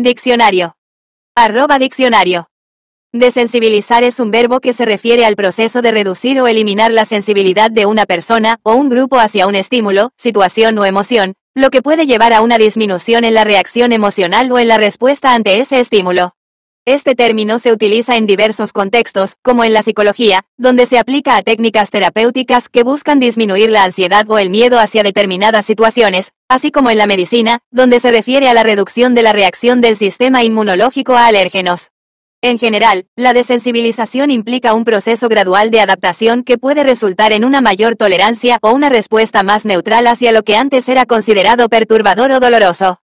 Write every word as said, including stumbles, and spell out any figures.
Diccionario. Arroba diccionario. Desensibilizar es un verbo que se refiere al proceso de reducir o eliminar la sensibilidad de una persona o un grupo hacia un estímulo, situación o emoción, lo que puede llevar a una disminución en la reacción emocional o en la respuesta ante ese estímulo. Este término se utiliza en diversos contextos, como en la psicología, donde se aplica a técnicas terapéuticas que buscan disminuir la ansiedad o el miedo hacia determinadas situaciones, así como en la medicina, donde se refiere a la reducción de la reacción del sistema inmunológico a alérgenos. En general, la desensibilización implica un proceso gradual de adaptación que puede resultar en una mayor tolerancia o una respuesta más neutral hacia lo que antes era considerado perturbador o doloroso.